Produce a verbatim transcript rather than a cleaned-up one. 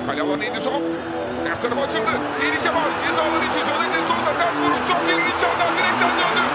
Kale alanı indi top. Ters tarafa açıldı. Tehlike var. Cezalar için Jonathan Souza ters vurup çok ileri çaldı. Direkten döndü.